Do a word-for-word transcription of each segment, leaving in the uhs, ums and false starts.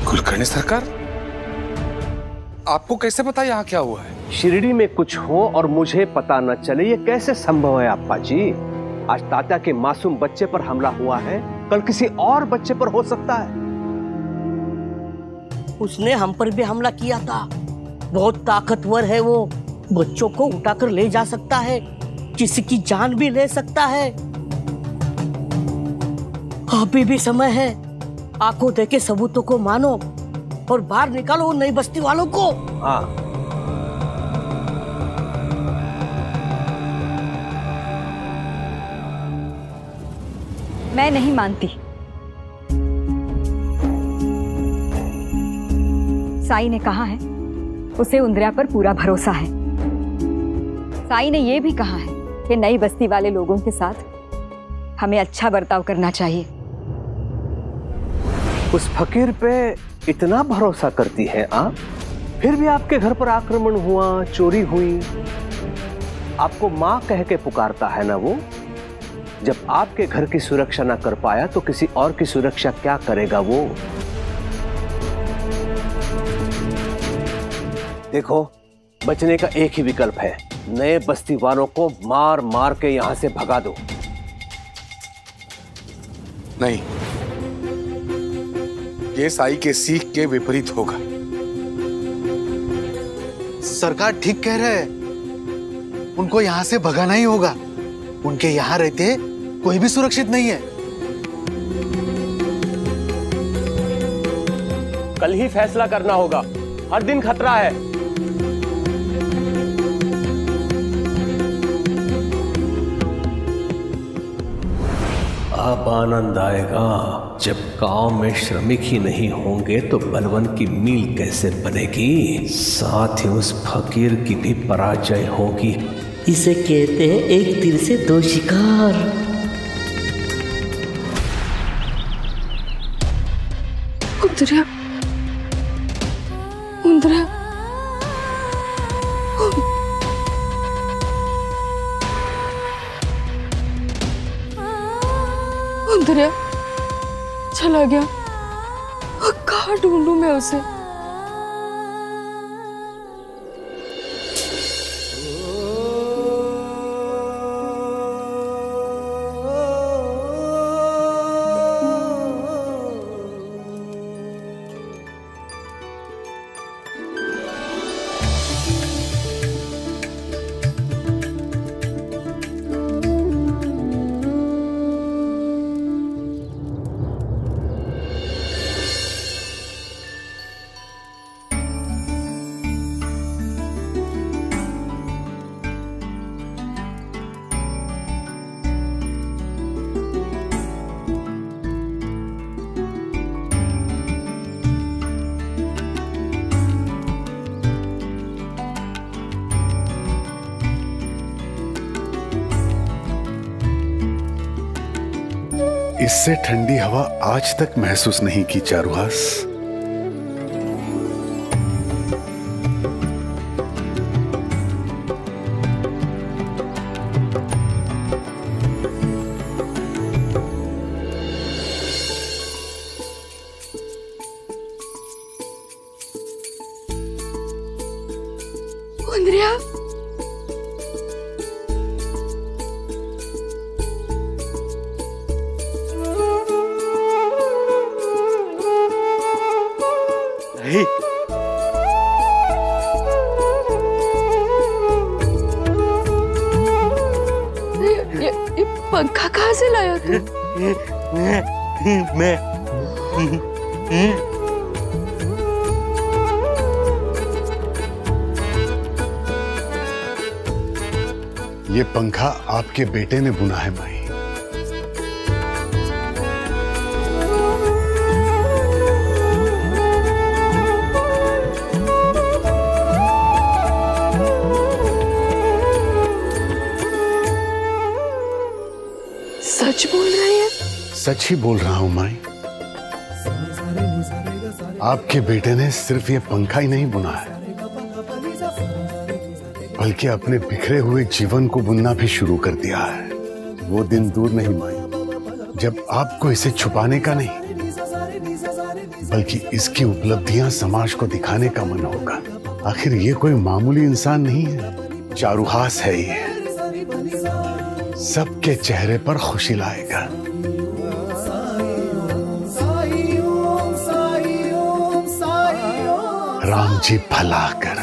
कुलकर्णी सरकार, आपको कैसे पता यहाँ क्या हुआ है? शिरडी में कुछ हो और मुझे पता न चले, ये कैसे संभव है अप्पा जी? आज तात्या के मासूम बच्चे पर हमला हुआ है, कल किसी और बच्चे पर हो सकता है। उसने हम पर भी हमला किया था। बहुत ताकतवर है वो, बच्चों को उठाकर ले जा सकता है, किसी की जान भी ले सकता है। अभी भी समय है, आंखों देखे सबूतों को मानो और बाहर निकालो नई बस्ती वालों को। हाँ। मैं नहीं मानती। साई ने कहा है उसे उंद्रेया पर पूरा भरोसा है। साई ने यह भी कहा है कि नई बस्ती वाले लोगों के साथ हमें अच्छा बर्ताव करना चाहिए। उस फकीर पे इतना भरोसा करती हैं आप? फिर भी आपके घर पर आक्रमण हुआ, चोरी हुई, आपको मां कह के पुकारता है ना वो? जब आपके घर की सुरक्षा ना कर पाया तो किसी और की सुरक्षा क्या करेगा वो? देखो, बचने का एक ही विकल्प है, नए बस्ती वालों को मार मार के यहां से भगा दो। नहीं, ये साई के सीख के विपरीत होगा। सरकार ठीक कह रहे हैं, उनको यहां से भगाना ही होगा। उनके यहां रहते कोई भी सुरक्षित नहीं है। कल ही फैसला करना होगा, हर दिन खतरा है। अब आनंद आएगा जब गांव में श्रमिक ही नहीं होंगे तो बलवन की मील कैसे बनेगी, साथ ही उस फकीर की भी पराजय होगी। इसे कहते हैं एक तीर से दो शिकार। उंद्रेया, उंद्रेया, उंद्रेया चला गया। कहाँ ढूंढूं मैं उसे? इससे ठंडी हवा आज तक महसूस नहीं की चारुहास। उंद्रेया, ये, ये पंखा कहाँ से लाया तू? मैं ये पंखा आपके बेटे ने बुना है माई। सच बोल रही है? सच ही बोल रहा हूं माई। आपके बेटे ने सिर्फ ये पंखा ही नहीं बुना है, बल्कि अपने बिखरे हुए जीवन को बुनना भी शुरू कर दिया है। वो दिन दूर नहीं माई जब आपको इसे छुपाने का नहीं, बल्कि इसकी उपलब्धियां समाज को दिखाने का मन होगा। आखिर ये कोई मामूली इंसान नहीं है, चारूहास है ये, सबके चेहरे पर खुशी लाएगा। राम जी भला करें।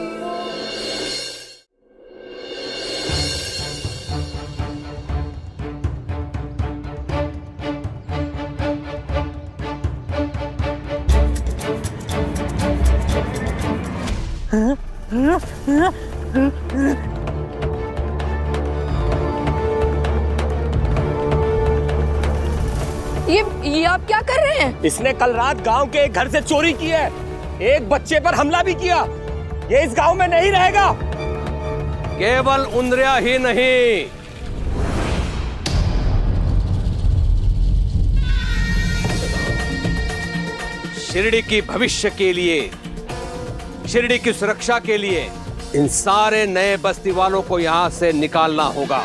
ये ये आप क्या कर रहे हैं? इसने कल रात गांव के एक घर से चोरी की है, एक बच्चे पर हमला भी किया। ये इस गांव में नहीं रहेगा। केवल उंद्रेया ही नहीं, शिरडी की भविष्य के लिए, शिरडी की सुरक्षा के लिए इन सारे नए बस्ती वालों को यहां से निकालना होगा।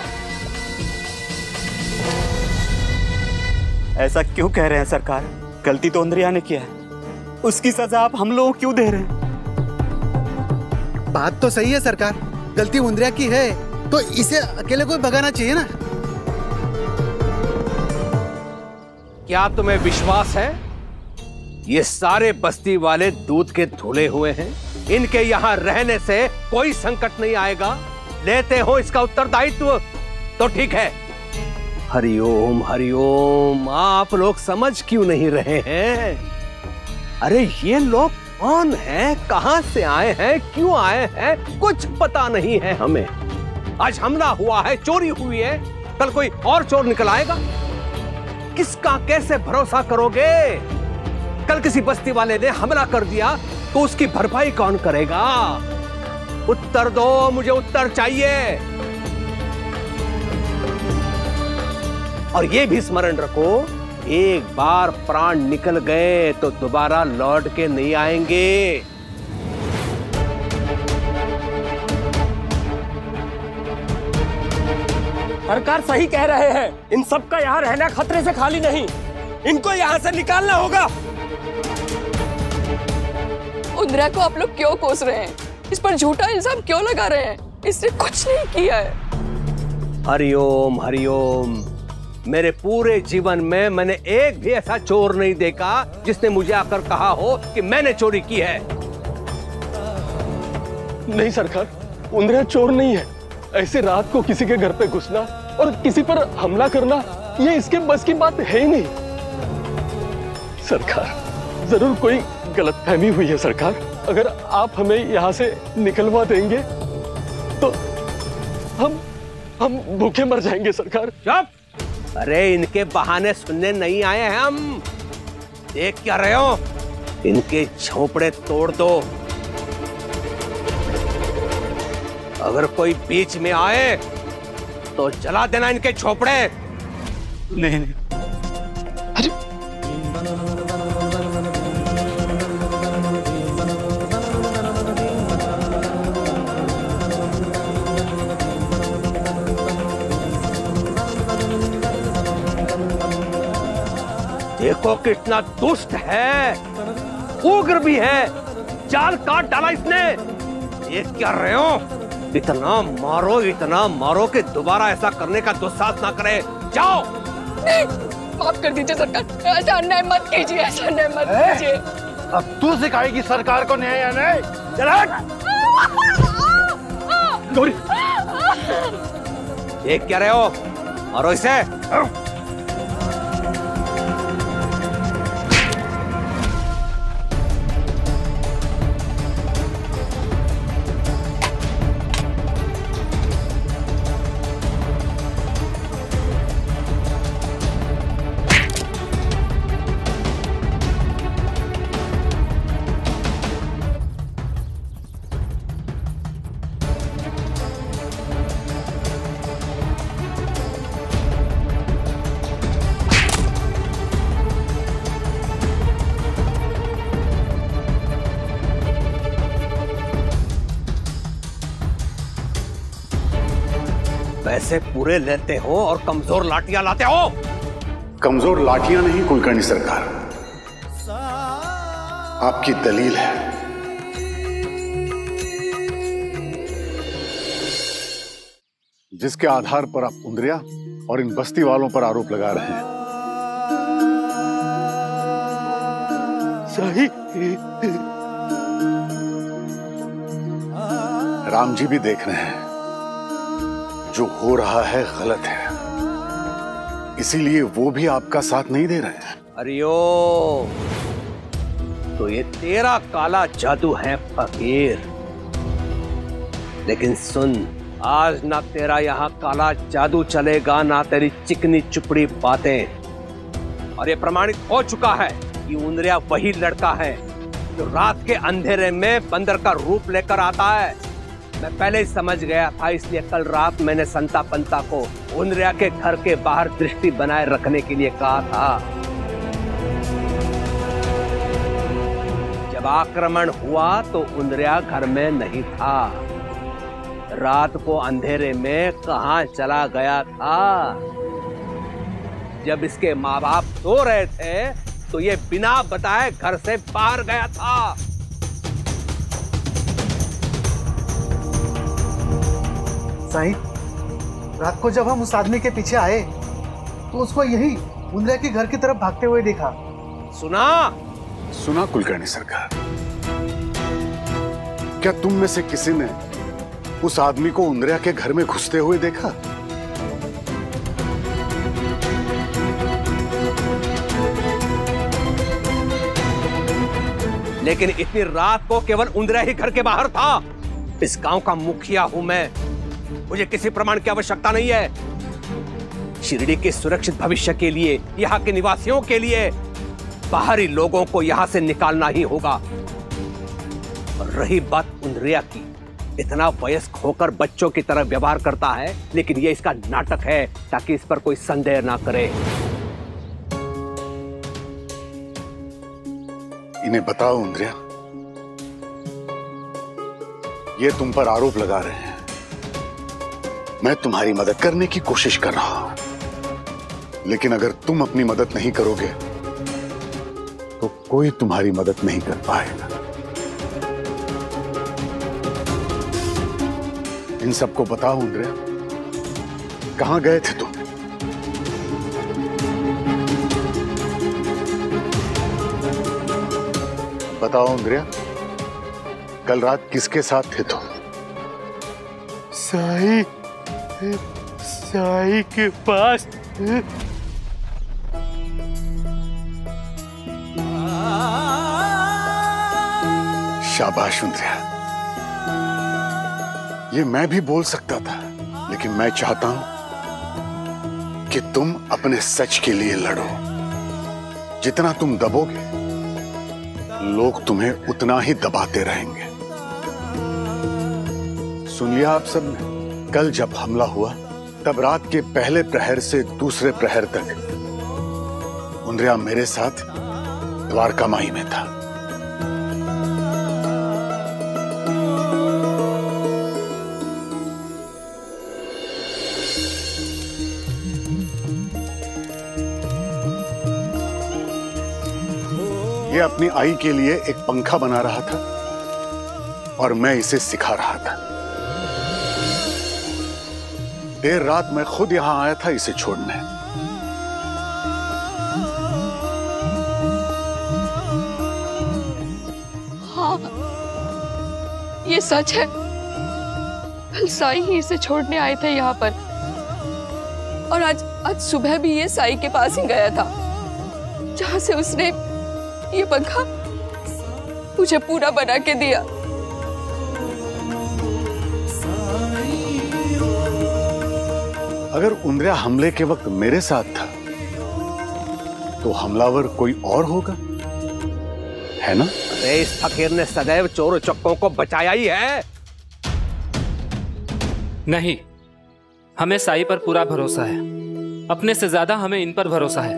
ऐसा क्यों कह रहे हैं सरकार? गलती तो उंद्रेया ने किया है, उसकी सजा आप हम लोगों क्यों दे रहे हैं? बात तो सही है सरकार, गलती उंद्रेया की है तो इसे अकेले कोई भगाना चाहिए ना। क्या तुम्हें विश्वास है ये सारे बस्ती वाले दूध के धुले हुए हैं? इनके यहाँ रहने से कोई संकट नहीं आएगा? लेते हो इसका उत्तरदायित्व तो ठीक है। हरिओम हरिओम, आप लोग समझ क्यों नहीं रहे हैं? अरे ये लोग कौन हैं, कहां से आए हैं, क्यों आए हैं, कुछ पता नहीं है हमें। आज हमला हुआ है, चोरी हुई है, कल कोई और चोर निकल आएगा। किसका कैसे भरोसा करोगे? कल किसी बस्ती वाले ने हमला कर दिया तो उसकी भरपाई कौन करेगा? उत्तर दो, मुझे उत्तर चाहिए। और ये भी स्मरण रखो, एक बार प्राण निकल गए तो दोबारा लौट के नहीं आएंगे। सरकार सही कह रहे हैं, इन सब का यहाँ रहना खतरे से खाली नहीं, इनको यहाँ से निकालना होगा। उंद्रेया को आप लोग क्यों कोस रहे हैं? इस पर झूठा इल्जाम क्यों लगा रहे हैं? इसने कुछ नहीं किया है। हरिओम हरिओम, मेरे पूरे जीवन में मैंने एक भी ऐसा चोर नहीं देखा जिसने मुझे आकर कहा हो कि मैंने चोरी की है। नहीं सरकार, उंद्रेया चोर नहीं है। ऐसे रात को किसी के घर पे घुसना और किसी पर हमला करना, ये इसके बस की बात है ही नहीं। सरकार, जरूर कोई गलतफहमी हुई है सरकार। अगर आप हमें यहाँ से निकलवा देंगे तो हम हम भूखे मर जाएंगे सरकार। चुप! अरे इनके बहाने सुनने नहीं आए हैं हम। देख क्या रहे हो? इनके झोपड़े तोड़ दो। अगर कोई बीच में आए तो जला देना इनके झोपड़े। नहीं नहीं, अरे देखो कितना दुष्ट है, उग्र भी है, जाल काट डाला इसने। ये क्या रहे हो? इतना मारो, इतना मारो कि दोबारा ऐसा करने का दुस्साहस ना करे। जाओ। नहीं, माफ कर दीजिए सरकार, ऐसा अन्याय मत कीजिए, ऐसा अन्याय मत कीजिए। अब तू सिखाएगी सरकार को न्याय या नहीं? गौरी, देख क्या रहे हो? मारो इसे। पैसे पूरे लेते हो और कमजोर लाठियां लाते हो। कमजोर लाठियां नहीं कुलकर्णी सरकार, आपकी दलील है? जिसके आधार पर आप उंद्रिया और इन बस्ती वालों पर आरोप लगा रहे हैं। सही। राम जी भी देख रहे हैं, जो हो रहा है गलत है, इसीलिए वो भी आपका साथ नहीं दे रहे हैं। अरियो, तो ये तेरा काला जादू है फकीर। लेकिन सुन, आज ना तेरा यहाँ काला जादू चलेगा, ना तेरी चिकनी चुपड़ी बातें। और ये प्रमाणित हो चुका है कि उंद्रिया वही लड़का है जो रात के अंधेरे में बंदर का रूप लेकर आता है। मैं पहले ही समझ गया था, इसलिए कल रात मैंने संता पंता को उंद्रिया के घर के बाहर दृष्टि बनाए रखने के लिए कहा था। जब आक्रमण हुआ तो उंद्रिया घर में नहीं था। रात को अंधेरे में कहां चला गया था? जब इसके माँ बाप सो रहे थे तो ये बिना बताए घर से बाहर गया था। साईं, रात को जब हम उस आदमी के पीछे आए तो उसको यही उंद्रिया के घर की तरफ भागते हुए देखा। सुना? सुना कुलकर्णी सरकार। क्या तुम में से किसी ने उस आदमी को उंद्रिया के घर में घुसते हुए देखा? लेकिन इतनी रात को केवल उंद्रिया ही घर के बाहर था। इस गांव का मुखिया हूं मैं, मुझे किसी प्रमाण की आवश्यकता नहीं है। शिरडी के सुरक्षित भविष्य के लिए, यहाँ के निवासियों के लिए बाहरी लोगों को यहाँ से निकालना ही होगा। और रही बात उंद्रिया की, इतना वयस्क होकर बच्चों की तरह व्यवहार करता है, लेकिन ये इसका नाटक है ताकि इस पर कोई संदेह ना करे। इन्हें बताओ उंद्रिया, ये तुम पर आरोप लगा रहे हैं। मैं तुम्हारी मदद करने की कोशिश कर रहा हूं, लेकिन अगर तुम अपनी मदद नहीं करोगे तो कोई तुम्हारी मदद नहीं कर पाएगा। इन सबको बताओ उंद्रिया, कहां गए थे तुम? बताओ उंद्रिया, कल रात किसके साथ थे तुम? साई, साई के पास। शाबाश उंद्रिया, ये मैं भी बोल सकता था, लेकिन मैं चाहता हूं कि तुम अपने सच के लिए लड़ो। जितना तुम दबोगे, लोग तुम्हें उतना ही दबाते रहेंगे। सुन लिया आप सब ने? कल जब हमला हुआ तब रात के पहले प्रहर से दूसरे प्रहर तक उंद्रिया मेरे साथ द्वारका माई में था। ये अपनी आई के लिए एक पंखा बना रहा था और मैं इसे सिखा रहा था। देर रात मैं खुद यहां आया था इसे छोड़ने। हाँ, ये सच है। कल साई ही इसे छोड़ने आए थे यहाँ पर, और आज आज सुबह भी ये साई के पास ही गया था, जहां से उसने ये पंखा मुझे पूरा बना के दिया। अगर उंद्रिया हमले के वक्त मेरे साथ था तो हमलावर कोई और होगा, है ना? अरे इस फकीर ने सदैव चोर चक्कों को बचाया ही है। नहीं, हमें साई पर पूरा भरोसा है। अपने से ज्यादा हमें इन पर भरोसा है।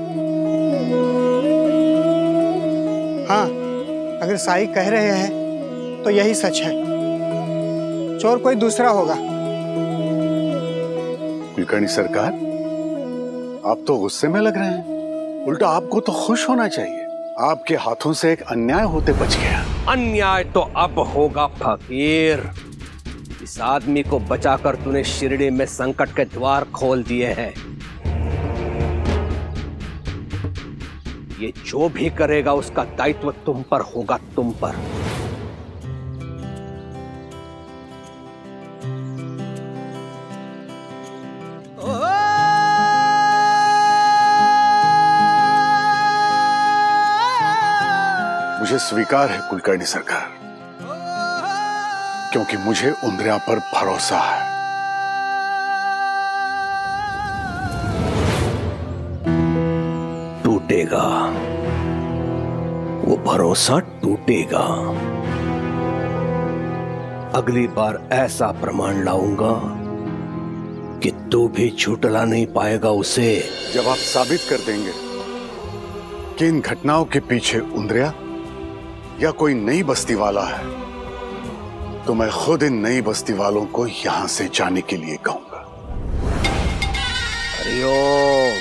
हाँ, अगर साई कह रहे हैं तो यही सच है। चोर कोई दूसरा होगा। कुलकर्णी सरकार, आप तो गुस्से में लग रहे हैं। उल्टा आपको तो खुश होना चाहिए। आपके हाथों से एक अन्याय होते बच गया। अन्याय तो अब होगा फकीर। इस आदमी को बचाकर तूने शिरडी में संकट के द्वार खोल दिए हैं। ये जो भी करेगा उसका दायित्व तुम पर होगा, तुम पर। मुझे स्वीकार है कुलकर्णी सरकार, क्योंकि मुझे उंद्रेया पर भरोसा है। टूटेगा, वो भरोसा टूटेगा। अगली बार ऐसा प्रमाण लाऊंगा कि तू भी झुठला नहीं पाएगा उसे। जब आप साबित कर देंगे कि इन घटनाओं के पीछे उंद्रेया या कोई नई बस्ती वाला है, तो मैं खुद इन नई बस्ती वालों को यहां से जाने के लिए कहूंगा। हरिओम।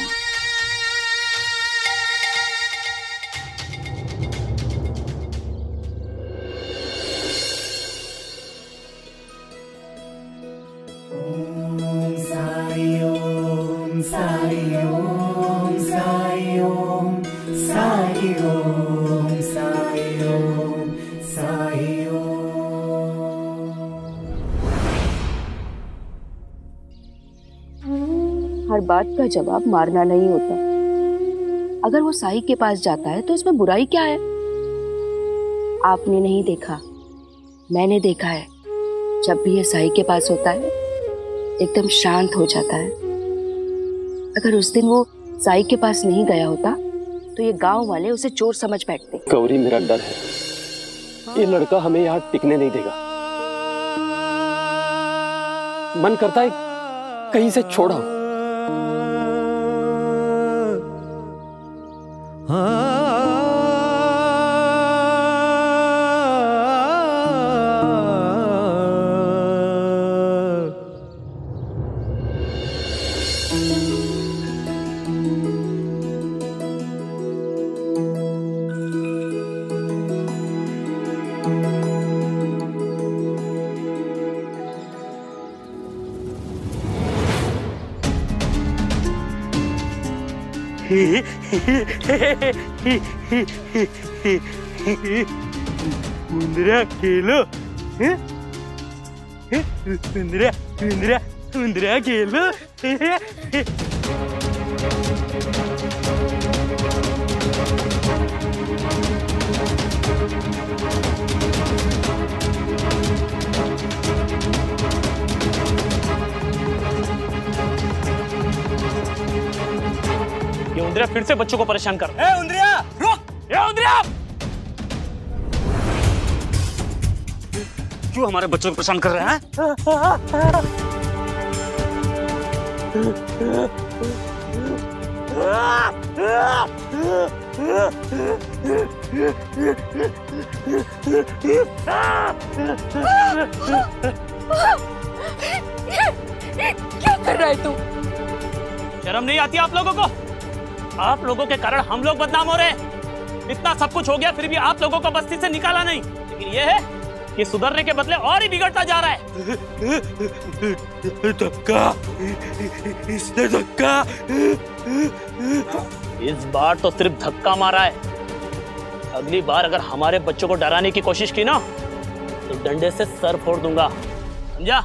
हर बात का जवाब मारना नहीं होता। अगर वो साई के पास जाता है तो इसमें बुराई क्या है? आपने नहीं देखा, मैंने देखा है। जब भी ये साई के पास होता है एकदम शांत हो जाता है। अगर उस दिन वो साई के पास नहीं गया होता तो ये गांव वाले उसे चोर समझ बैठते। गौरी, मेरा डर है ये लड़का हमें यहाँ टिकने नहीं देगा। मन करता है कहीं से छोड़ा। उंद्रेया खेलो, उंद्रेया उंद्रेया उंद्रेया खेलो। ये उंद्रेया फिर से बच्चों को परेशान कर। ए उंद्रेया रुक! ए उंद्रेया! क्यों हमारे बच्चों को परेशान कर रहे हैं? क्या कर रहा है तू? शर्म नहीं आती आप लोगों को? आप लोगों के कारण हम लोग बदनाम हो रहे हैं। इतना सब कुछ हो गया फिर भी आप लोगों को बस्ती से निकाला नहीं। लेकिन ये है कि सुधरने के बदले और ही बिगड़ता जा रहा है। धक्का, इसने धक्का। इस बार तो सिर्फ धक्का मारा है। अगली बार अगर हमारे बच्चों को डराने की कोशिश की ना तो डंडे से सर फोड़ दूंगा, समझा?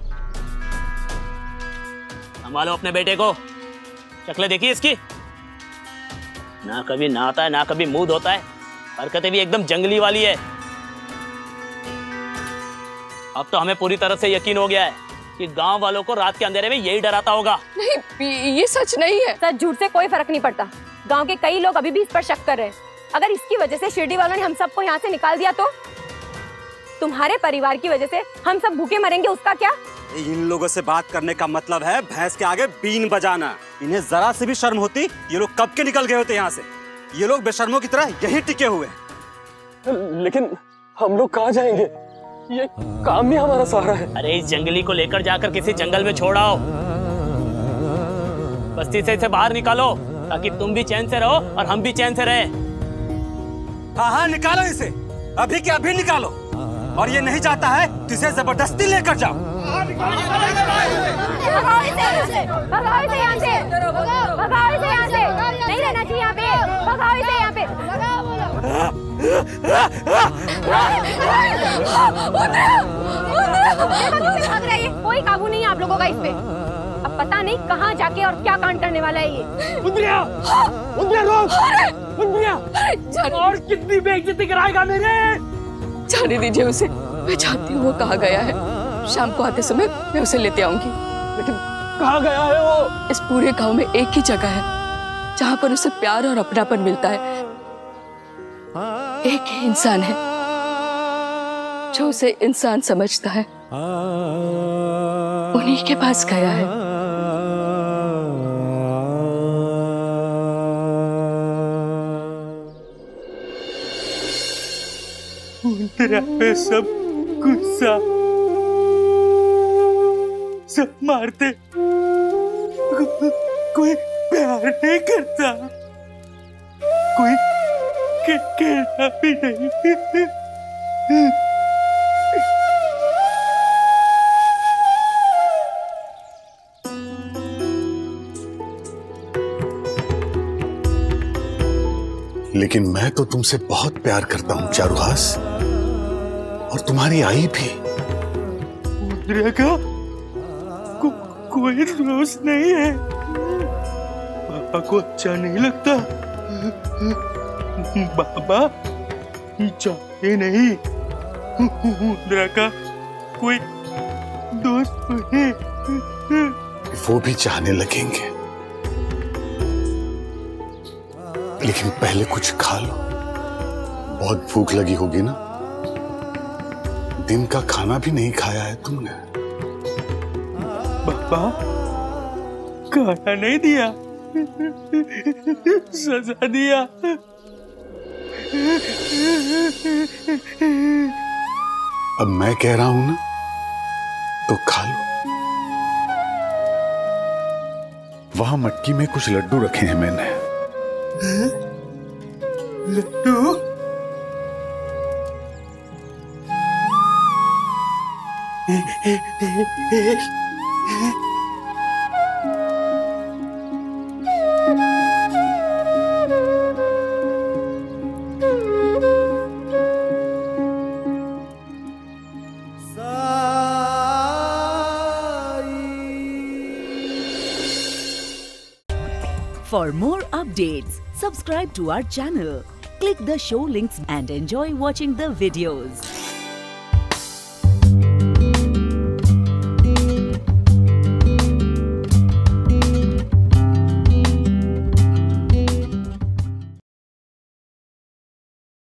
संभालो अपने बेटे को। शक्ल देखिए इसकी, ना कभी नहाता है ना कभी मुंह धोता है। हरकतें भी एकदम जंगली वाली है। अब तो हमें पूरी तरह से यकीन हो गया है कि गांव वालों को रात के अंधेरे में यही डराता होगा। नहीं, ये सच नहीं है। सच झूठ से कोई फर्क नहीं पड़ता। गांव के कई लोग अभी भी इस पर शक कर रहे हैं। अगर इसकी वजह से शिरडी वालों ने हम सबको यहाँ से निकाल दिया तो तुम्हारे परिवार की वजह से हम सब भूखे मरेंगे, उसका क्या? इन लोगों से बात करने का मतलब है भैंस के आगे बीन बजाना। इन्हें जरा से भी शर्म होती ये लोग कब के निकल गए होते यहाँ से। ये लोग बेशर्मों की तरह यही टिके हुए हैं। लेकिन हम लोग कहाँ जाएंगे? ये काम ही हमारा सहारा है। अरे इस जंगली को लेकर जाकर किसी जंगल में छोड़ आओ। बस्ती से इसे बाहर निकालो ताकि तुम भी चैन से रहो और हम भी चैन से रहे। हाँ हाँ निकालो इसे, अभी के अभी निकालो। और ये नहीं चाहता है तो इसे जबरदस्ती लेकर जाओ। भगाओ इसे, भगाओ इसे यहाँ से, भगाओ इसे यहाँ से, नहीं रहना चाहिए यहाँ पे, भगाओ इसे यहाँ पे। भाग रहा है ये, कोई काबू नहीं है आप लोगों का इस पे। अब पता नहीं कहाँ जाके और क्या कांड करने वाला है ये। उंदरिया, उंदरिया रोक, उंदरिया, और कितनी बेइज्जती कराएगा मेरे? जाने दीजिए उसे, मैं जानती हूँ वो कहाँ गया है। शाम को आते समय मैं उसे लेते आऊंगी। लेकिन कहाँ गया है वो? इस पूरे गांव में एक ही जगह है जहाँ पर उसे प्यार और अपनापन मिलता है। एक ही इंसान है जो उसे इंसान समझता है, उन्हीं के पास गया है। उंदरिया पे सब गुस्सा, सब मारते, को, कोई प्यार नहीं करता, कोई के, कहना भी नहीं। लेकिन मैं तो तुमसे बहुत प्यार करता हूं चारुहास, और तुम्हारी आई भी। उंदरिया का को, कोई दोस्त नहीं है, पापा को अच्छा नहीं लगता, बाबा चाहते नहीं उंदरिया का कोई दोस्त है। वो भी चाहने लगेंगे, लेकिन पहले कुछ खा लो, बहुत भूख लगी होगी ना। दिन का खाना भी नहीं खाया है तुमने। बाबा खाना नहीं दिया, सजा दिया। अब मैं कह रहा हूं ना तो खा लो। वहां मटकी में कुछ लड्डू रखे हैं मैंने। Laddu? For more updates, subscribe to our channel, click the show links and enjoy watching the videos.